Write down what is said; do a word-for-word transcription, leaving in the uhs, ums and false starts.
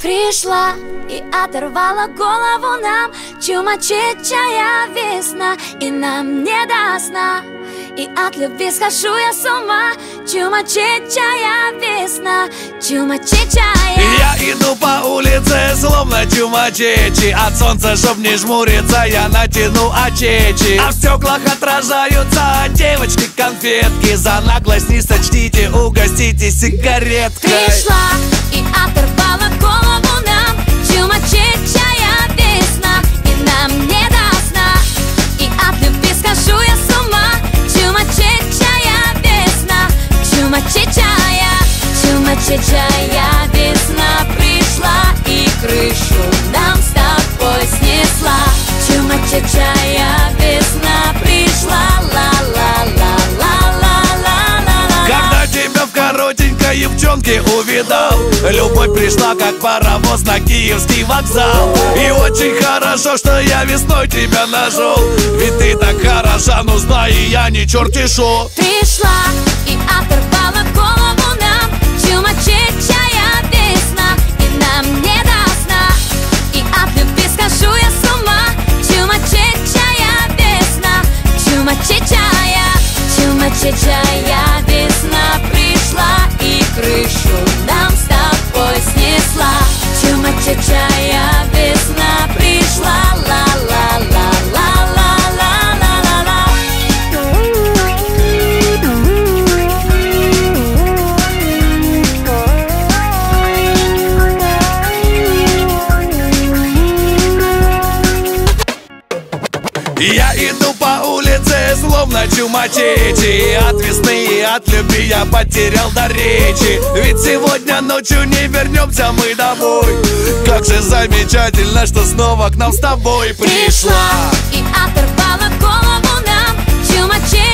Пришла и оторвала голову нам чумачечая весна, и нам не до сна. И от любви схожу я с ума. Чумачечая весна, чумачечая. Я иду по улице, словно чумачечи. От солнца, чтоб не жмуриться, я натяну очечи. А в стеклах отражаются девочки-конфетки. За наглость не сочтите, угоститесь сигареткой. Пришла и оторвала голову нам чумачечая весна, и нам не до сна. И от любви схожу я с ума. Чумачечая весна, чумачечая, чумачечая весна пришла и крышу нам с тобой снесла. Чумачечая весна пришла, ла-ла-ла-ла-ла-ла-ла-ла. Когда тебя в коротенькой юбчонке увидал, любовь пришла, как паровоз на Киевский вокзал. И очень хорошо, что я весной тебя нашел, ведь ты так хороша, ну знай, я не черти шо. Пришла и оторвала голову нам чумачечая весна, и нам не до сна. И от любви схожу я с ума. Чумачечая весна, чумачечая, чумачечая весна пришла и крышу нам с тобой снесла. Чумачечая весна пришла, ла-ла-ла-ла-ла-ла-ла-ла. Я иду по улице, словно чумачечи. От весны и от любви я потерял до речи. Ведь сегодня ночью не вернемся мы домой. Как же замечательно, что снова к нам с тобой пришла И оторвала голову нам чумачечая